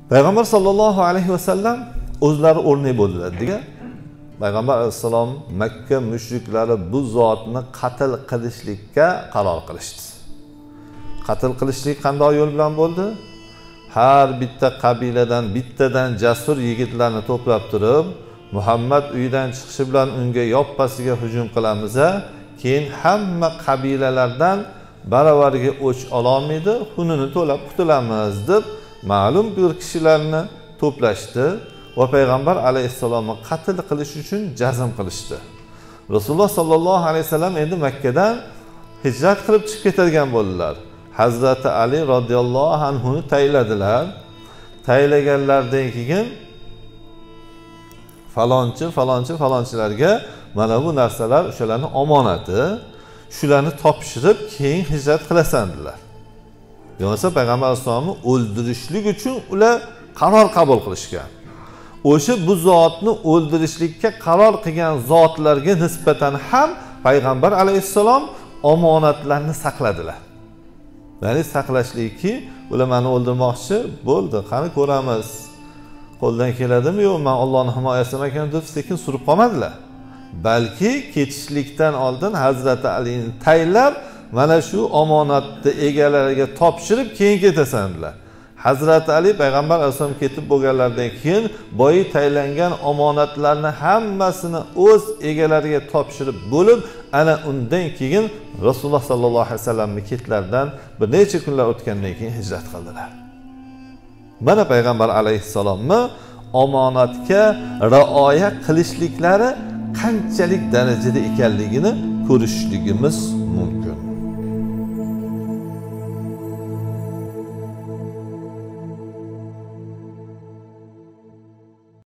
Payg'ambar sollallohu alayhi vasallam o'zlari o'rnak bo'ldilar degan. Payg'ambar alayhissalom Makka mushriklari bu zotni qatl qilishlikka qaror qilishdi. Qatl qilishlik qanday yo'l bilan bo'ldi? Har bitta qabiladan bittadan jasur yigitlarni to'plab turib, Muhammad uyidan chiqishi bilan unga yoppasiga hujum qilamiz, keyin hamma qabilalardan baravariga o'ch ololmaydi, xunini to'lab qutulamiz deb ma'lum bir kishilarni to'plashdi va payg'ambar alayhissalomni qatl qilish uchun jazm qilishdi. Rasululloh sollallohu alayhi vasallam endi Makka dan hijrat qilib chiqib ketadigan bo'ldilar. Hazrati Ali radhiyallohu anhu ni tayinladilar. Tayinlaganlardan keyin falonchilarga mana bu narsalar o'shalarning omonati, shularni topshirib keyin hijrat qilasan dedilar. Yo'qsa payg'ambar alayhisolamni o'ldirishlik uchun ular qaror qabul qilishgan. O'sha bu zotni o'ldirishlikka qaror qilgan zotlarga nisbatan ham payg'ambar alayhissalom omonatlarni saqladilar. Ya'ni saqlashliki, ular meni o'ldirmoqchi bo'ldi, qani ko'ramiz. Qo'ldan keladimi yo'q, men Allohning himoyasida ekan deb sekin surib qolmadilar. Balki ketishlikdan oldin Hazrati Alini tayinlab, mana shu omonatni egalariga topshirib keyin ketasan dedilar. Hazrati Ali payg'ambar alayhisalom ketib bo'lganlardan keyin boyi tayinlangan omonatlarni hammasini o'z egalariga topshirib bo'lib, ana undan keyin Rasululloh sallallohu alayhi vasallamning ketlaridan bir necha kunlar o'tgandan keyin hijrat qildilar. Mana payg'ambar alayhissalomni omonatga rioya qilishliklari qanchalik darajada ekanligini ko'rishligimiz mumkin.